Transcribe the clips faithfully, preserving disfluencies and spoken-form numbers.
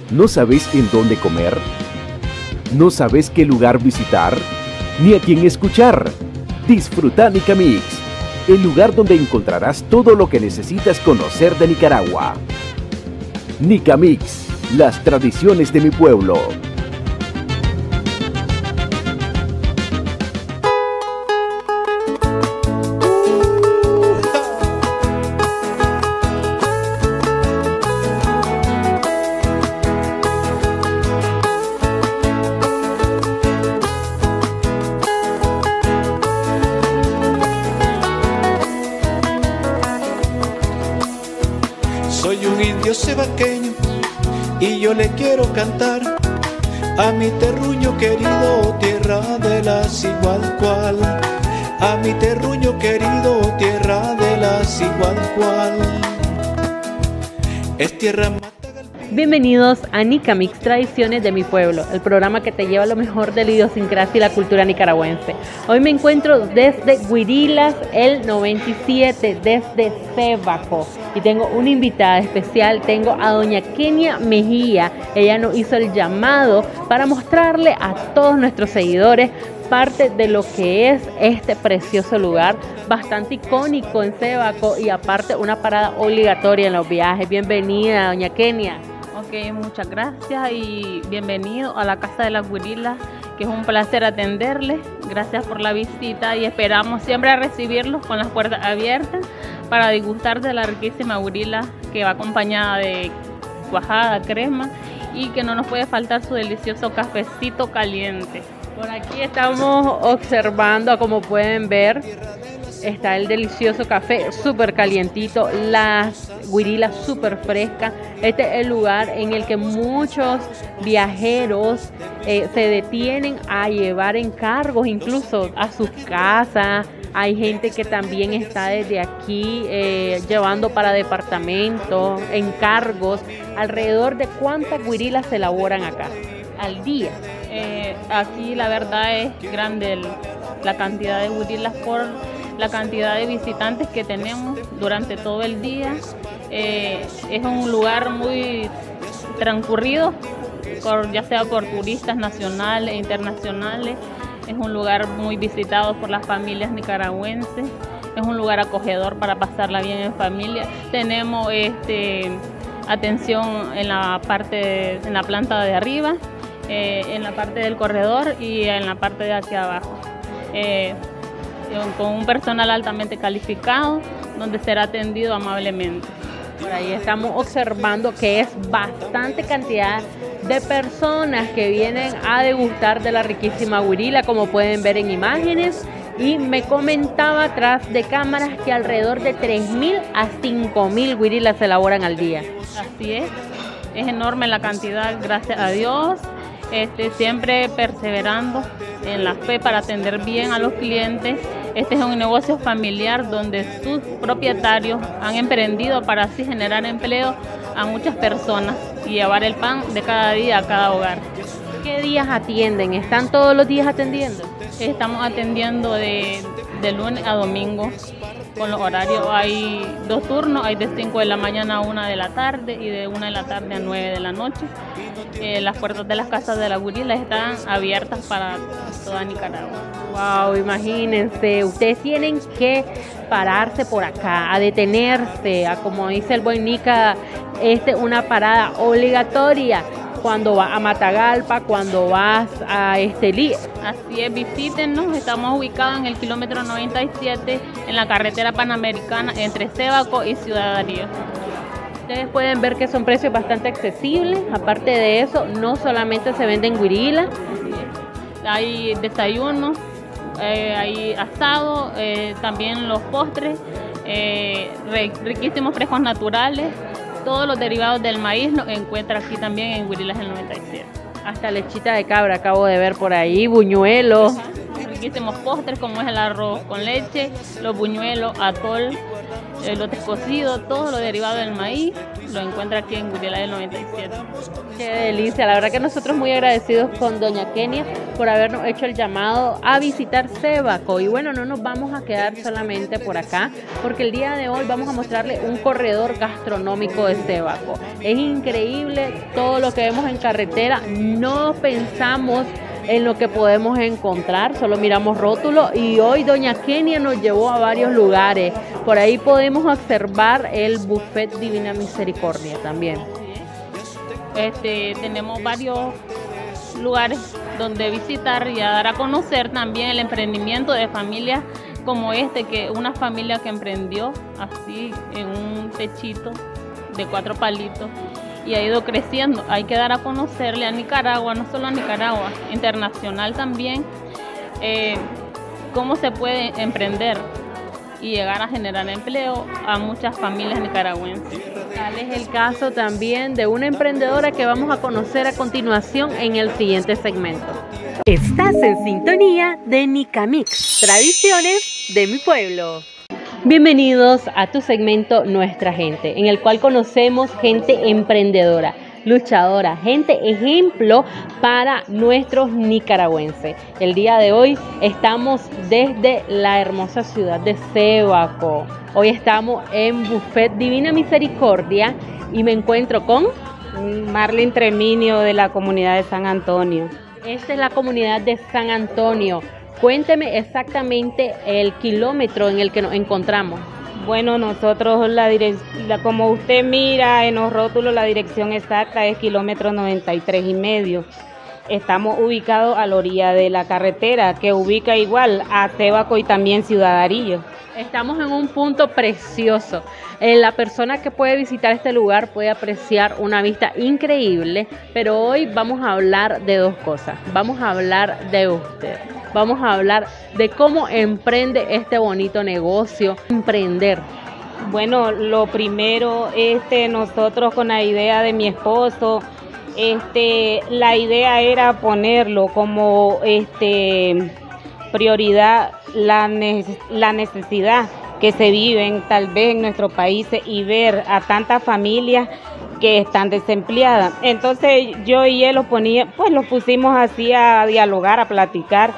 ¿No sabes en dónde comer? ¿No sabes qué lugar visitar? ¿Ni a quién escuchar? Disfruta Nicamix, el lugar donde encontrarás todo lo que necesitas conocer de Nicaragua. Nicamix, las tradiciones de mi pueblo. Soy un indio cebaqueño y yo le quiero cantar a mi terruño querido, tierra de las igual cual. A mi terruño querido, tierra de las igual cual. Es tierra mata. Bienvenidos a Nicamix, Tradiciones de mi Pueblo, el programa que te lleva lo mejor de la idiosincrasia y la cultura nicaragüense. Hoy me encuentro desde Guirilas, el noventa y siete, desde Cebaco, y tengo una invitada especial. Tengo a doña Kenia Mejía. Ella nos hizo el llamado para mostrarle a todos nuestros seguidores parte de lo que es este precioso lugar, bastante icónico en Cebaco, y aparte una parada obligatoria en los viajes. Bienvenida, doña Kenia. Ok, muchas gracias y bienvenido a la Casa de las Guirilas, que es un placer atenderles. Gracias por la visita y esperamos siempre a recibirlos con las puertas abiertas para disgustar de la riquísima guirila, que va acompañada de cuajada, crema, y que no nos puede faltar su delicioso cafecito caliente. Por aquí estamos observando, como pueden ver, está el delicioso café súper calientito, las guirilas súper frescas. Este es el lugar en el que muchos viajeros eh, se detienen a llevar encargos, incluso a sus casas. Hay gente que también está desde aquí eh, llevando para departamentos, encargos. Alrededor de cuántas guirilas se elaboran acá al día. Eh, aquí la verdad es grande el, la cantidad de guirilas por la cantidad de visitantes que tenemos durante todo el día. Eh, es un lugar muy transcurrido, por, ya sea por turistas nacionales e internacionales. Es un lugar muy visitado por las familias nicaragüenses. Es un lugar acogedor para pasarla bien en familia. Tenemos este, atención en la parte, en la planta de arriba, eh, en la parte del corredor y en la parte de aquí abajo. Eh, con un personal altamente calificado, donde será atendido amablemente. Por ahí estamos observando que es bastante cantidad de personas que vienen a degustar de la riquísima guirila, como pueden ver en imágenes. Y me comentaba atrás de cámaras que alrededor de tres mil a cinco mil guirilas se elaboran al día. Así es, es enorme la cantidad, gracias a Dios. Este, siempre perseverando en la fe para atender bien a los clientes. Este es un negocio familiar donde sus propietarios han emprendido para así generar empleo a muchas personas y llevar el pan de cada día a cada hogar. ¿Qué días atienden? ¿Están todos los días atendiendo? Estamos atendiendo de, de lunes a domingo con los horarios. Hay dos turnos, hay de cinco de la mañana a una de la tarde y de una de la tarde a nueve de la noche. Eh, las puertas de las casas de la guirila están abiertas para toda Nicaragua. Wow, imagínense, ustedes tienen que pararse por acá, a detenerse, a, como dice el buen Nica, este, una parada obligatoria cuando vas a Matagalpa, cuando vas a Estelí. Así es, visítenos, estamos ubicados en el kilómetro noventa y siete en la carretera panamericana entre Cebaco y Ciudad Darío. Ustedes pueden ver que son precios bastante accesibles. Aparte de eso, no solamente se venden guirilas, hay desayuno, eh, hay asado, eh, también los postres, eh, riquísimos frescos naturales. Todos los derivados del maíz los encuentra aquí también en Guirilas el noventa y siete. Hasta lechita de cabra acabo de ver por ahí, buñuelos. Riquísimos postres como es el arroz con leche, los buñuelos, atol, elotes cocidos, todo lo derivado del maíz, lo encuentra aquí en Guirilas del noventa y siete. Qué delicia, la verdad que nosotros muy agradecidos con doña Kenia por habernos hecho el llamado a visitar Sébaco. Y bueno, no nos vamos a quedar solamente por acá, porque el día de hoy vamos a mostrarle un corredor gastronómico de Sébaco. Es increíble todo lo que vemos en carretera, no pensamos en lo que podemos encontrar, solo miramos rótulos y hoy doña Kenia nos llevó a varios lugares. Por ahí podemos observar el Buffet Divina Misericordia también. Este, tenemos varios lugares donde visitar y a dar a conocer también el emprendimiento de familias como este, que una familia que emprendió así en un techito de cuatro palitos y ha ido creciendo. Hay que dar a conocerle a Nicaragua, no solo a Nicaragua, internacional también, eh, cómo se puede emprender y llegar a generar empleo a muchas familias nicaragüenses. Tal es el caso también de una emprendedora que vamos a conocer a continuación en el siguiente segmento. Estás en sintonía de Nicamix, tradiciones de mi pueblo. Bienvenidos a tu segmento Nuestra Gente, en el cual conocemos gente emprendedora, luchadora, gente ejemplo para nuestros nicaragüenses. El día de hoy estamos desde la hermosa ciudad de Sébaco. Hoy estamos en Buffet Divina Misericordia y me encuentro con Marlene Treminio de la comunidad de San Antonio. Esta es la comunidad de San Antonio. Cuénteme exactamente el kilómetro en el que nos encontramos. Bueno, nosotros, la la, como usted mira en los rótulos, la dirección exacta es kilómetro noventa y tres y medio. Estamos ubicados a la orilla de la carretera, que ubica igual a Sébaco y también Ciudad Arillo. Estamos en un punto precioso. Eh, la persona que puede visitar este lugar puede apreciar una vista increíble, pero hoy vamos a hablar de dos cosas. Vamos a hablar de usted. Vamos a hablar de cómo emprende este bonito negocio. Emprender. Bueno, lo primero, este, nosotros con la idea de mi esposo, este, la idea era ponerlo como este, prioridad la, ne la necesidad que se viven tal vez en nuestros países y ver a tantas familias que están desempleadas. Entonces yo y él lo ponía, pues lo pusimos así a dialogar, a platicar.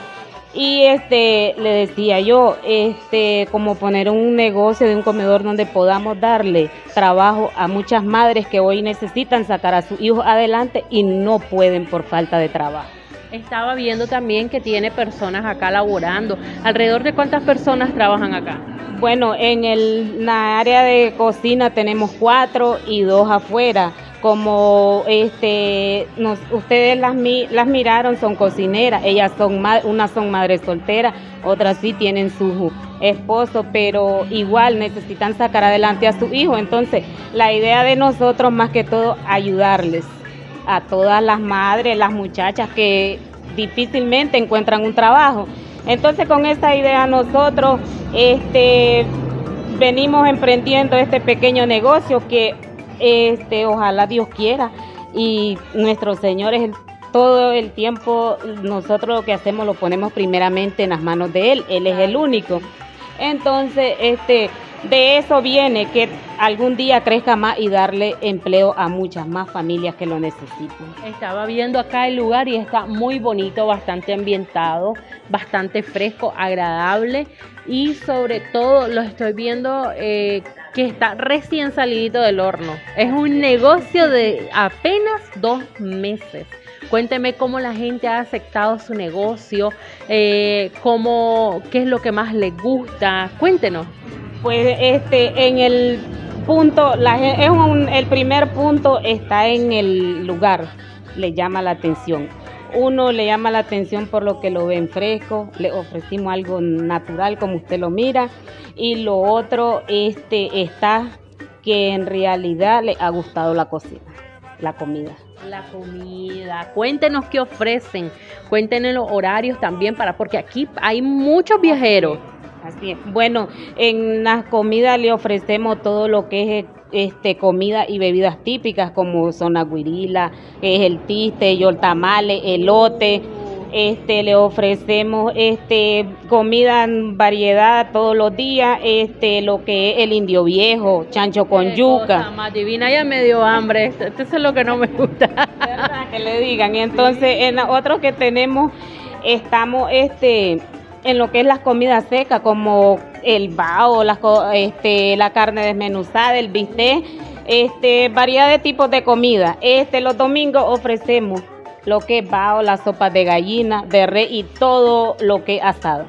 Y este le decía yo, este como poner un negocio de un comedor donde podamos darle trabajo a muchas madres que hoy necesitan sacar a sus hijos adelante y no pueden por falta de trabajo. Estaba viendo también que tiene personas acá laborando. ¿Alrededor de cuántas personas trabajan acá? Bueno, en el la área de cocina tenemos cuatro y dos afuera. Como este nos, ustedes las, las miraron, son cocineras, ellas son unas son madres solteras, otras sí tienen su esposo, pero igual necesitan sacar adelante a su hijo. Entonces la idea de nosotros más que todo ayudarles a todas las madres, las muchachas que difícilmente encuentran un trabajo. Entonces con esta idea nosotros este venimos emprendiendo este pequeño negocio que Este, ojalá Dios quiera y nuestros señores todo el tiempo nosotros lo que hacemos lo ponemos primeramente en las manos de Él, Él es el único. Entonces este, de eso viene que algún día crezca más y darle empleo a muchas más familias que lo necesitan. Estaba viendo acá el lugar y está muy bonito, bastante ambientado, bastante fresco, agradable y sobre todo lo estoy viendo eh, que está recién salidito del horno. Es un negocio de apenas dos meses. Cuénteme cómo la gente ha aceptado su negocio, eh, cómo, qué es lo que más les gusta. Cuéntenos. Pues este, en el punto, la, es un, el primer punto está en el lugar, le llama la atención. Uno le llama la atención por lo que lo ven fresco, le ofrecimos algo natural como usted lo mira, y lo otro este, está que en realidad le ha gustado la cocina, la comida. La comida, cuéntenos qué ofrecen, cuéntenos los horarios también, para porque aquí hay muchos viajeros. Así es. Bueno, en las comidas le ofrecemos todo lo que es este comida y bebidas típicas como son la guirila, que es el tiste, el tamale, elote, Este, le ofrecemos este, comida en variedad todos los días, este, lo que es el indio viejo, chancho con Qué yuca. cosa más divina, ya me dio hambre, esto, esto es lo que no me gusta. ¿Verdad? Que le digan. Y entonces, sí. En otros que tenemos, estamos este, en lo que es las comidas secas, como el bao, las, este, la carne desmenuzada, el bistec, este, variedad de tipos de comida. Este, los domingos ofrecemos lo que es bao, las sopas de gallina, de res y todo lo que es asado.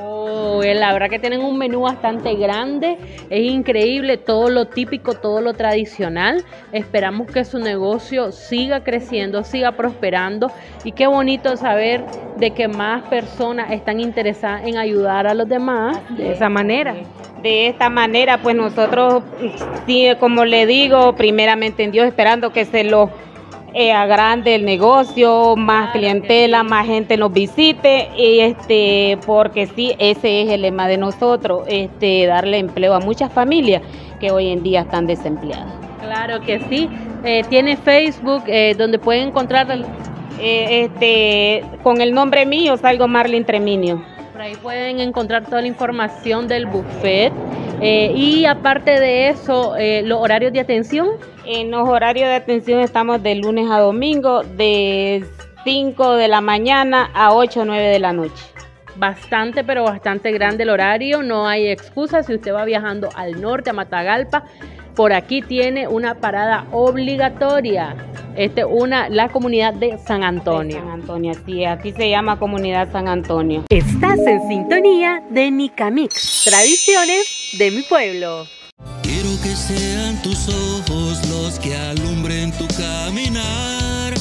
Oh, la verdad que tienen un menú bastante grande, es increíble, todo lo típico, todo lo tradicional. Esperamos que su negocio siga creciendo, siga prosperando y qué bonito saber de que más personas están interesadas en ayudar a los demás de esa manera. De esta manera, pues nosotros, sí, como le digo, primeramente en Dios, esperando que se lo Eh, agrande el negocio, más claro, clientela, sí. Más gente nos visite, y este, porque sí, ese es el lema de nosotros, este, darle empleo a muchas familias que hoy en día están desempleadas. Claro que sí, eh, tiene Facebook, eh, donde pueden encontrar el... eh, este, con el nombre mío, Salgo Marlin Treminio. Por ahí pueden encontrar toda la información del buffet. Eh, y aparte de eso, eh, los horarios de atención. En los horarios de atención estamos de lunes a domingo, de cinco de la mañana a ocho o nueve de la noche. Bastante, pero bastante grande el horario, no hay excusa. Si usted va viajando al norte, a Matagalpa, por aquí tiene una parada obligatoria. Este, una, la comunidad de San Antonio. De San Antonio, sí, aquí se llama Comunidad San Antonio. Estás en sintonía de Nicamix, tradiciones de mi pueblo. Quiero que sean tus ojos los que alumbren tu caminar.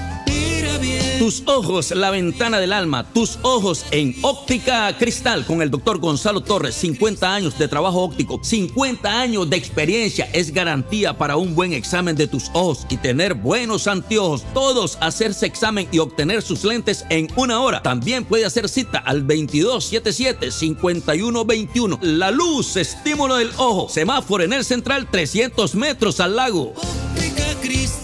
Mira bien. Tus ojos, la ventana del alma. Tus ojos en Óptica Cristal con el doctor Gonzalo Torres. cincuenta años de trabajo óptico, cincuenta años de experiencia. Es garantía para un buen examen de tus ojos y tener buenos anteojos. Todos hacerse examen y obtener sus lentes en una hora. También puede hacer cita al veintidós setenta y siete cincuenta y uno veintiuno. La luz, estímulo del ojo. Semáforo en el central, trescientos metros al lago. Óptica Cristal.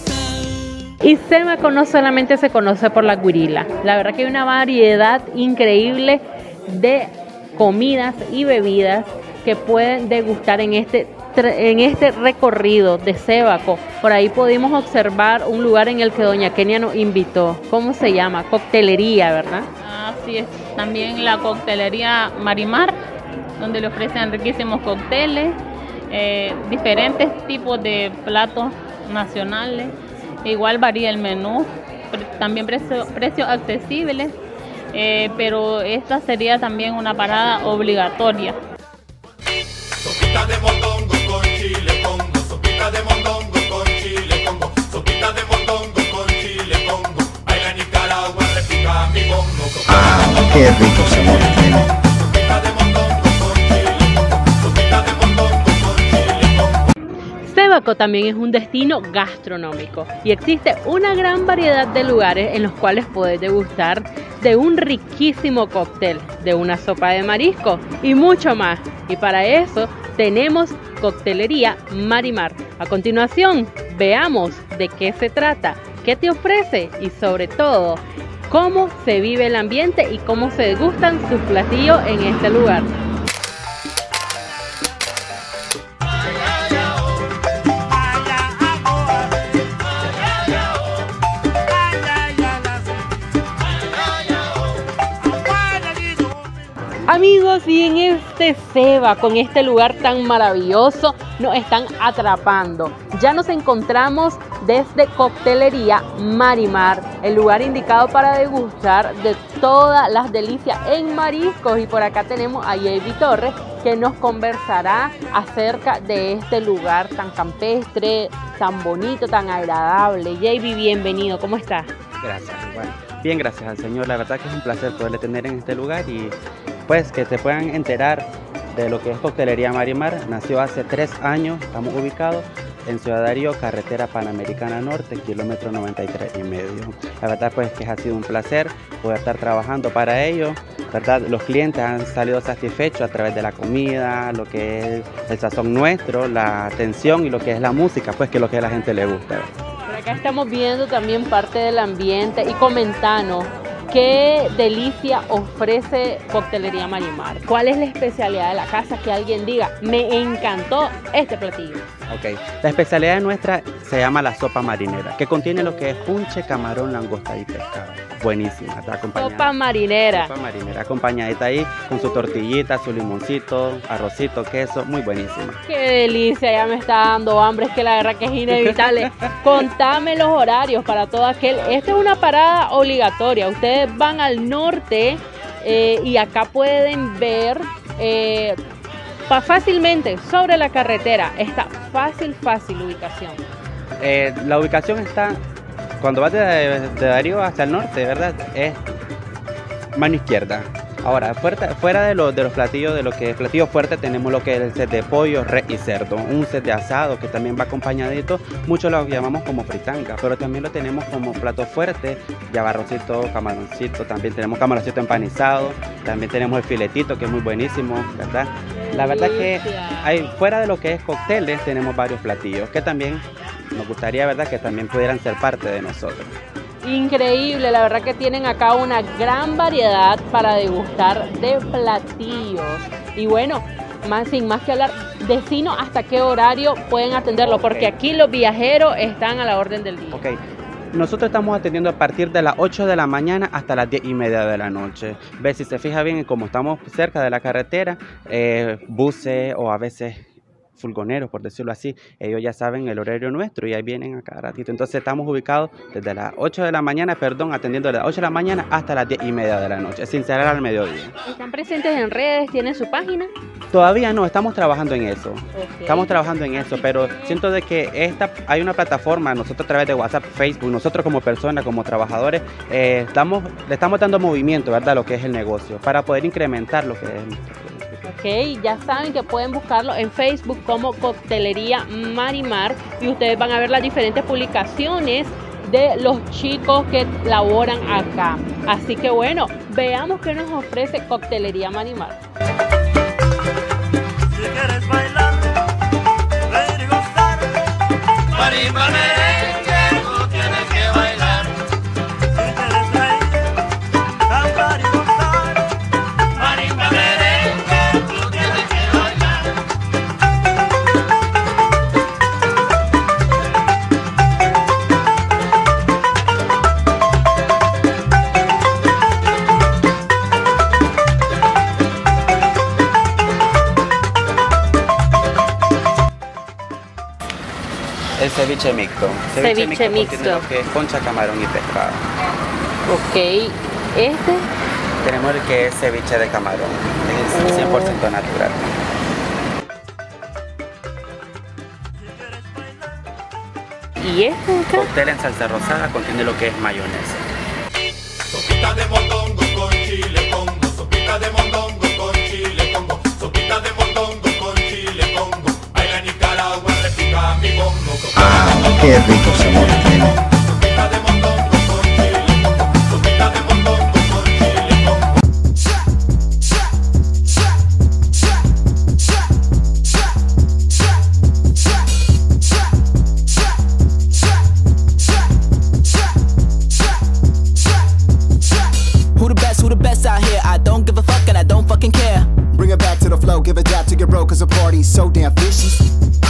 Y Sébaco no solamente se conoce por la guirila, la verdad que hay una variedad increíble de comidas y bebidas que pueden degustar en este, en este recorrido de Sébaco. Por ahí pudimos observar un lugar en el que doña Kenia nos invitó. ¿Cómo se llama? Coctelería, ¿verdad? Así es, también la coctelería Marimar, donde le ofrecen riquísimos cócteles, eh, diferentes tipos de platos nacionales. Igual varía el menú, también precios precio accesibles, eh, pero esta sería también una parada obligatoria. Sopita de mondongo con chile congo, sopita de mondongo con chile congo, sopita de mondongo con chile congo, baila Nicaragua, repica mi bongo. Ah, qué rico sabor tiene. Sopita de mondongo con chile congo, sopita de mondongo con chile congo. Sébaco también es un destino gastronómico y existe una gran variedad de lugares en los cuales puedes degustar de un riquísimo cóctel, de una sopa de marisco y mucho más. Y para eso tenemos Coctelería Marimar. A continuación, veamos de qué se trata, qué te ofrece y sobre todo, cómo se vive el ambiente y cómo se degustan sus platillos en este lugar. Amigos, y en este Sébaco, con este lugar tan maravilloso, nos están atrapando. Ya nos encontramos desde Coctelería Marimar, el lugar indicado para degustar de todas las delicias en mariscos. Y por acá tenemos a Javi Torres, que nos conversará acerca de este lugar tan campestre, tan bonito, tan agradable. Javi, bienvenido, ¿cómo estás? Gracias, igual. Bien, gracias al Señor. La verdad que es un placer poderle tener en este lugar y pues que se puedan enterar de lo que es Coctelería Marimar. Nació hace tres años, estamos ubicados en Ciudad Darío, carretera Panamericana Norte, kilómetro noventa y tres y medio. La verdad pues que ha sido un placer poder estar trabajando para ello. La verdad, los clientes han salido satisfechos a través de la comida, lo que es el sazón nuestro, la atención y lo que es la música, pues que es lo que a la gente le gusta. Por acá estamos viendo también parte del ambiente y comentanos. ¿qué delicia ofrece Coctelería Marimar? ¿Cuál es la especialidad de la casa que alguien diga, me encantó este platillo? Ok, la especialidad nuestra se llama la sopa marinera, que contiene lo que es punche, camarón, langosta y pescado. Buenísima, está acompañada. Sopa marinera. Sopa marinera, acompañadita ahí con su tortillita, su limoncito, arrocito, queso, muy buenísima. Qué delicia, ya me está dando hambre, es que la verdad que es inevitable. Contame los horarios para todo aquel. Esta es una parada obligatoria. Ustedes van al norte eh, y acá pueden ver eh, fácilmente sobre la carretera. Está fácil, fácil ubicación. Eh, la ubicación está, cuando vas de, de Darío hacia el norte, ¿verdad? Es mano izquierda. Ahora, fuera, fuera de, lo, de los platillos, de lo que es platillo fuerte, tenemos lo que es el set de pollo, res y cerdo, un set de asado que también va acompañadito, muchos lo llamamos como fritanga, pero también lo tenemos como plato fuerte, ya arrocito, camaroncito, también tenemos camaroncito empanizado, también tenemos el filetito que es muy buenísimo, ¿verdad? La verdad que hay, fuera de lo que es cócteles, tenemos varios platillos que también nos gustaría, ¿verdad?, que también pudieran ser parte de nosotros. Increíble, la verdad que tienen acá una gran variedad para degustar de platillos. Y bueno, más, sin más que hablar, decinos hasta qué horario pueden atenderlo, porque aquí los viajeros están a la orden del día. Ok, nosotros estamos atendiendo a partir de las ocho de la mañana hasta las diez y media de la noche. Ve, si se fija bien, como estamos cerca de la carretera, eh, buses o a veces fulgoneros, por decirlo así, ellos ya saben el horario nuestro y ahí vienen a cada ratito. Entonces estamos ubicados desde las ocho de la mañana, perdón, atendiendo de las ocho de la mañana hasta las diez y media de la noche, sin cerrar al mediodía. ¿Están presentes en redes? ¿Tienen su página? Todavía no, estamos trabajando en eso. Okay. Estamos trabajando en eso, pero siento de que esta, hay una plataforma, nosotros a través de WhatsApp, Facebook, nosotros como personas, como trabajadores, eh, estamos, le estamos dando movimiento, ¿verdad?, a lo que es el negocio, para poder incrementar lo que es nuestro. Ok, ya saben que pueden buscarlo en Facebook como Coctelería Marimar y ustedes van a ver las diferentes publicaciones de los chicos que laboran acá. Así que bueno, veamos qué nos ofrece Coctelería Marimar. Si quieres bailar, reír y gozar, Marimar merengue, tú tienes que bailar. Si quieres reír, cantar y gozar, Marimar merengue, tú tienes que bailar. El ceviche mixto. Ceviche, ceviche mixto. Contiene lo que es concha, camarón y pescado. Ok, este. Tenemos el que es ceviche de camarón, es cien por ciento natural. ¿Y este acá? Cóctel en salsa rosada contiene lo que es mayonesa. Sopita de mondongo con chile congo, sopita de mondongo con chile congo, sopita de mondongo con chile congo. Ay, la Nicaragua repica mi bongo. Ah, qué rico sabor tiene. Sopita de mondongo con chile congo, sopita de mondongo con chile congo. Who the best, who the best out here? I don't give a fuck and I don't fucking care. Bring it back to the flow, give a dap to your bro, cause the party's so damn fishy.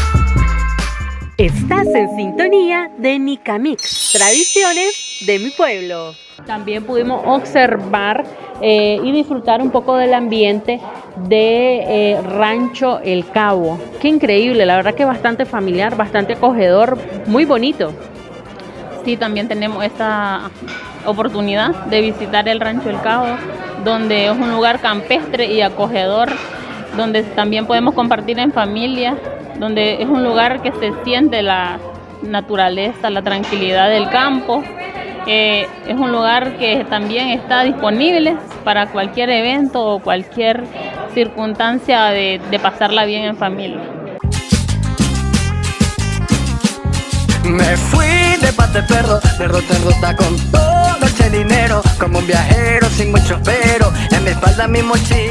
Estás en sintonía de Nicamix, tradiciones de mi pueblo. También pudimos observar eh, y disfrutar un poco del ambiente de eh, Rancho El Cabo. Qué increíble, la verdad que bastante familiar, bastante acogedor, muy bonito. Sí, también tenemos esta oportunidad de visitar el Rancho El Cabo, donde es un lugar campestre y acogedor, donde también podemos compartir en familia, donde es un lugar que se siente la naturaleza, la tranquilidad del campo. Eh, es un lugar que también está disponible para cualquier evento o cualquier circunstancia de, de pasarla bien en familia. Me fui de pate perro, de rota en rota con todo ese dinero, como un viajero sin mucho pero, en mi espalda mi mochila.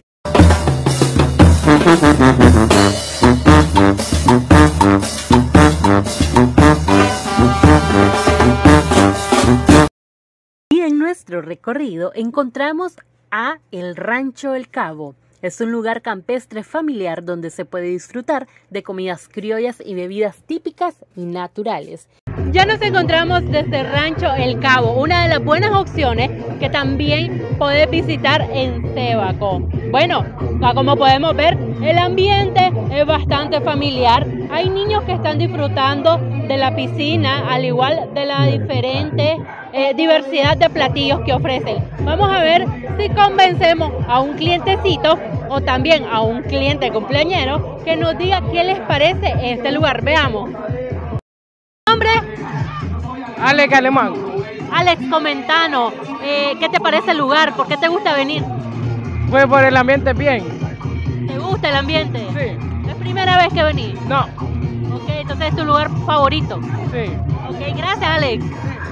Y en nuestro recorrido encontramos a el Rancho El Cabo. Es un lugar campestre familiar donde se puede disfrutar de comidas criollas y bebidas típicas y naturales. Ya nos encontramos desde Rancho El Cabo, una de las buenas opciones que también puedes visitar en Cebaco. Bueno, como podemos ver, el ambiente es bastante familiar. Hay niños que están disfrutando de la piscina, al igual de la diferente eh, diversidad de platillos que ofrecen. Vamos a ver si convencemos a un clientecito o también a un cliente cumpleañero que nos diga qué les parece este lugar. Veamos. ¿Nombre? Alex Alemán. Alex, comentanos, eh, ¿qué te parece el lugar? ¿Por qué te gusta venir? Pues por el ambiente bien. ¿Te gusta el ambiente? Sí. ¿Es primera vez que venís? No. Ok, entonces es tu lugar favorito. Sí. Ok, gracias, Alex.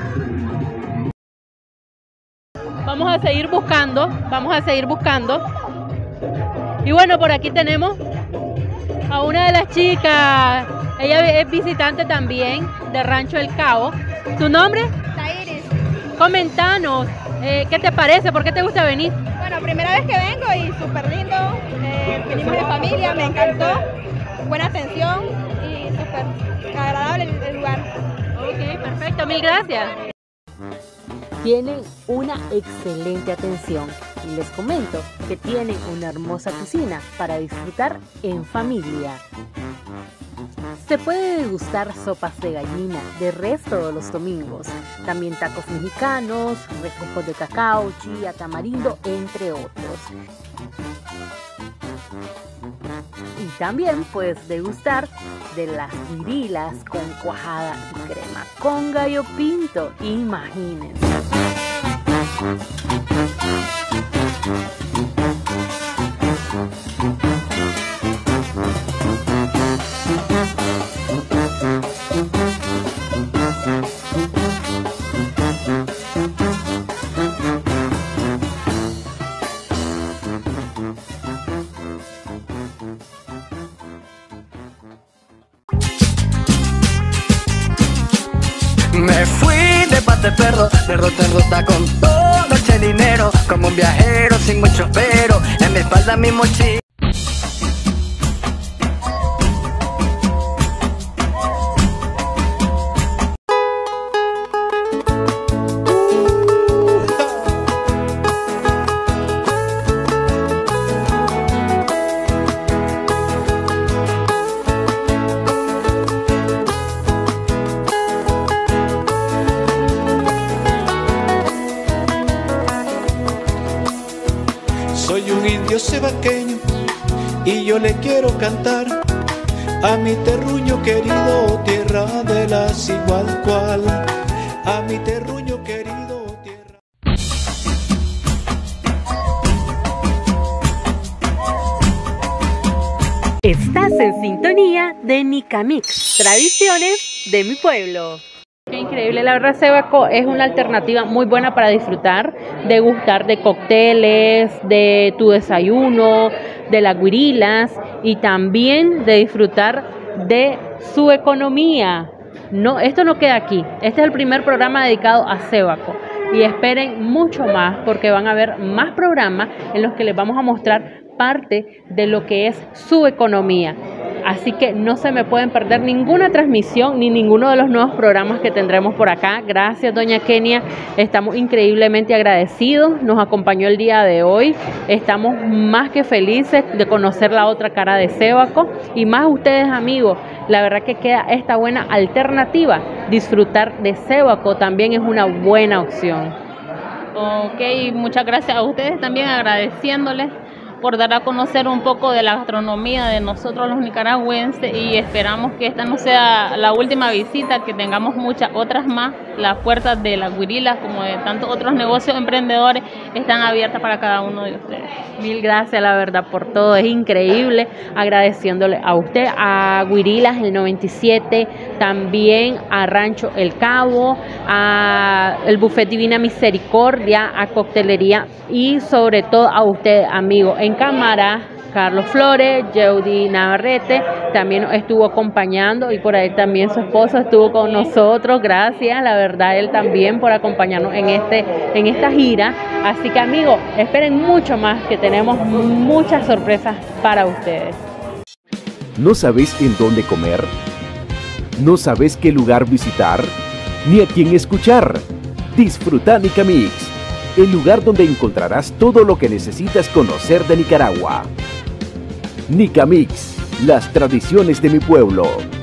Vamos a seguir buscando, vamos a seguir buscando. Y bueno, por aquí tenemos a una de las chicas. Ella es visitante también de Rancho El Cabo. ¿Tu nombre? Tairis. Comentanos, eh, ¿qué te parece? ¿Por qué te gusta venir? Bueno, primera vez que vengo y súper lindo. Eh, venimos de familia, me encantó. Buena atención y súper agradable el, el lugar. Ok, perfecto, mil gracias. Tienen una excelente atención y les comento que tienen una hermosa cocina para disfrutar en familia. Se puede degustar sopas de gallina, de res todos los domingos, también tacos mexicanos, refrescos de cacao, chía, tamarindo, entre otros. Y también puedes degustar de las guirilas con cuajada y crema, con gallo pinto, imagínense. Me fui de pata perro, de ruta en ruta con todo ese dinero, como un viajero sin mucho pero, en mi espalda mi mochila. Soy un indio cebaqueño y yo le quiero cantar a mi terruño querido, tierra de las igual cual, a mi terruño querido, tierra. Estás en sintonía de Nicamix, tradiciones de mi pueblo. Qué increíble, la verdad Cebaco es una alternativa muy buena para disfrutar, degustar de cócteles, de tu desayuno, de las guirilas y también de disfrutar de su economía. No, esto no queda aquí, este es el primer programa dedicado a Cebaco y esperen mucho más porque van a haber más programas en los que les vamos a mostrar parte de lo que es su economía. Así que no se me pueden perder ninguna transmisión ni ninguno de los nuevos programas que tendremos por acá. Gracias, doña Kenia. Estamos increíblemente agradecidos. Nos acompañó el día de hoy. Estamos más que felices de conocer la otra cara de Cebaco y más ustedes, amigos. La verdad que queda esta buena alternativa. Disfrutar de Cebaco también es una buena opción. Ok, muchas gracias a ustedes también, agradeciéndoles por dar a conocer un poco de la gastronomía de nosotros los nicaragüenses y esperamos que esta no sea la última visita, que tengamos muchas otras más. Las puertas de las guirilas como de tantos otros negocios emprendedores están abiertas para cada uno de ustedes. Mil gracias, la verdad, por todo, es increíble, agradeciéndole a usted, a Guirilas el noventa y siete, también a Rancho El Cabo, a el Buffet Divina Misericordia, a Coctelería y sobre todo a usted, amigo. En cámara Carlos Flores, Jeudy Navarrete, también nos estuvo acompañando y por ahí también su esposo estuvo con nosotros. Gracias, la verdad, él también por acompañarnos en, este, en esta gira. Así que amigos, esperen mucho más, que tenemos muchas sorpresas para ustedes. ¿No sabes en dónde comer? ¿No sabes qué lugar visitar? ¿Ni a quién escuchar? Disfruta Nicamix, el lugar donde encontrarás todo lo que necesitas conocer de Nicaragua. Nicamix, las tradiciones de mi pueblo.